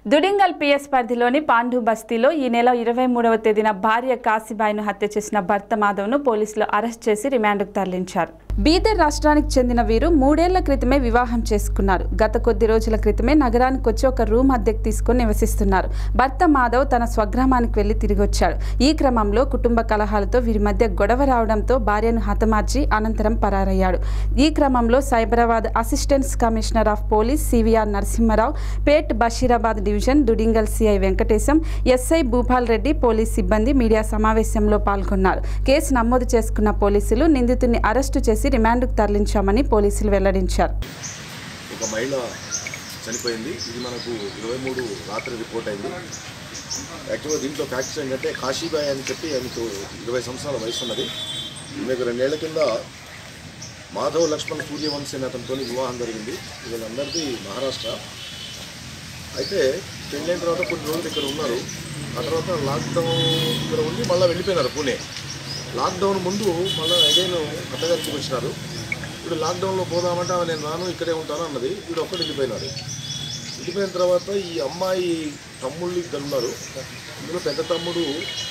దుడింగల్ PS పరిధిలోని పాండు బస్తీలో ఈ నెల 23వ తేదీన భార్య కాశీబాయిను హత్య చేసిన భర్త మాధవ్ను పోలీసులు అరెస్ట్ చేసి రిమాండ్కు తరలించారు. బీదర్ రాష్ట్రానికి చెందిన వీరు 3 ఏళ్ల క్రితమే వివాహం చేసుకున్నారు. గత కొద్ది రోజుల క్రితమే నగరానికి వచ్చి ఒక రూమ్ అద్దెకు తీసుకుని నివసిస్తున్నారు. భర్త మాధవ్ తన స్వగ్రామానికి వెళ్లి తిరిగి వచ్చాడు. ఈ క్రమంలో కుటుంబ కలహాలతో వీరి మధ్య గొడవ రావడంతో భార్యను హతమార్చి అనంతరం పరారయ్యాడు. ఈ క్రమంలో Cyberabad assistant commissioner of police CVR Narasimharao, Pet Basheerabad division Dundigal CI Venkatesham, SI Bhupal Reddy police సిబ్బంది మీడియా సమావేశంలో పాల్గొన్నారు. కేసు నమోదు చేసుకున్న పోలీసులు నిందితుడిని అరెస్టు చేసి రిమాండ్కు తరలించామని పోలీసులు వెల్లడించారు. ఒక మహిళ చనిపోయింది. ఇది మనకు 23 రాత్రి రిపోర్ట్ అయింది. యాక్చువల్గా దీంట్లో ఫ్యాక్ట్స్ ఏంటంటే కాశీబాయి అని చెప్పి ఆయనకు 20 సంవత్సరాల వయసు ఉన్నది. ఈమెకు 2 ఏళ్ల కింద మాధవ్ లక్ష్మణ్ సూర్యవంశీ అనే అతనితో వివాహం జరిగింది. వీళ్ళందరిది మహారాష్ట్ర. అయితే పెళ్ళైన తర్వాత కొన్ని రోజులు ఇక్కడ ఉన్నారు. ఆ తర్వాత లాక్డౌన్ ఇక్కడ ఉండి మళ్ళీ వెళ్ళిపోయినారు పూణే. లాక్డౌన్ ముందు మళ్ళీ అగైన్ అత్తగారికి వచ్చినారు. ఇప్పుడు లాక్డౌన్లో పోదామంటే నేను రాను ఇక్కడే ఉంటాను అన్నది. వీడు ఒక్కడు వెళ్ళిపోయినాడు. వెళ్ళిపోయిన తర్వాత ఈ అమ్మాయి తమ్ముళ్ళు ఇద్దరు ఉన్నారు. ఇందులో పెద్ద తమ్ముడు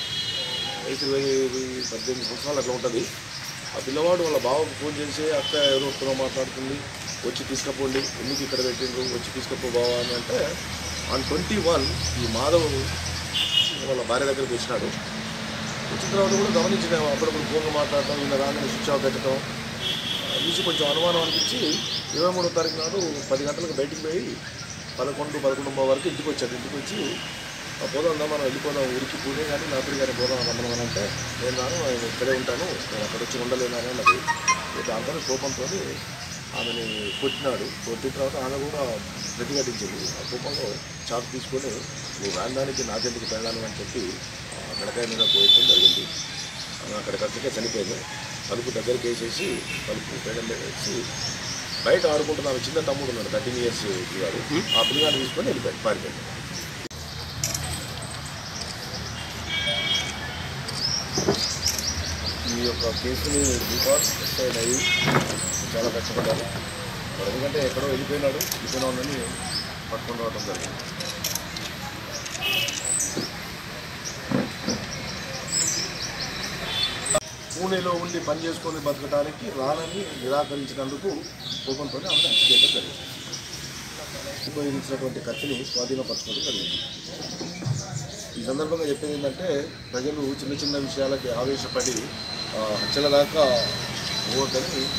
18 సంవత్సరాలు అట్లా ఉంటుంది. ఆ పిల్లవాడు వాళ్ళ బావకు ఫోన్ చేసి అక్క ఎవరితో మాట్లాడుతుంది, వచ్చి తీసుకపోండి, ఎందుకు ఇక్కడ పెట్టిండ్రు, వచ్చి తీసుకపో బావా అని అంటే ఆన్ 21 ఈ మాధవ్ వాళ్ళ భార్య దగ్గరికి వచ్చినాడు. వచ్చిన తర్వాత కూడా గమనించిన అప్పుడప్పుడు ఫోన్లో మాట్లాడటం, ఈయన రాగానే స్విచ్ ఆఫ్ పెట్టడం చూసి కొంచెం అనుమానం అనిపించి 23వ తారీఖు నాడు 10 గంటలకు బయటికి పోయి 11-11:30 వరకు ఇంటికి వచ్చాడు. ఇంటికి వచ్చి పోదాం మనం వెళ్ళిపోదాం ఊరికి పూణే కానీ నాపురి కానీ పోదాం రమ్మని అంటే నేను రాను, నేను ఇక్కడే ఉంటాను, నేను అక్కడ వచ్చి ఉండలేనని అన్నది. దాంతో కోపంతో ఆమెని కొట్టినాడు. కొట్టిన తర్వాత ఆమె కూడా ప్రతిఘటించింది. ఆ కోపంలో చాకు తీసుకొని నువ్వు రాండానికి నాకెందుకు పెళ్ళాను అని చెప్పి మెడకాయ మీద పోయటం జరిగింది. అక్కడికి వచ్చాక చనిపోయింది. తలుపు దగ్గరికి వేసేసి తలుపు పేడం వేసి బయట ఆడుకుంటున్న ఆమె చిన్న తమ్ముడు ఉన్నాడు, 13 years పిల్లగాడు. ఆ పిల్లగాడు తీసుకొని వెళ్ళిపోయాడు, పారిపోయాడు. ఈ యొక్క కేసుని రికార్డ్ అయ్యి చాలా కష్టపడ్డారు. ఎందుకంటే ఎక్కడో వెళ్ళిపోయిన వాళ్ళని పట్టుకొని రావడం జరిగింది. పూణేలో ఉండి పని చేసుకొని బతకడానికి రానని నిరాకరించినందుకు కోపంతో ఆమె హత్య చేయడం జరిగింది. ఉపయోగించినటువంటి కత్తిని స్వాధీనపరచుకోవడం జరిగింది. ఈ సందర్భంగా చెప్పేది ఏంటంటే ప్రజలు చిన్న చిన్న విషయాలకి ఆవేశపడి హత్యల దాకా పోవద్దని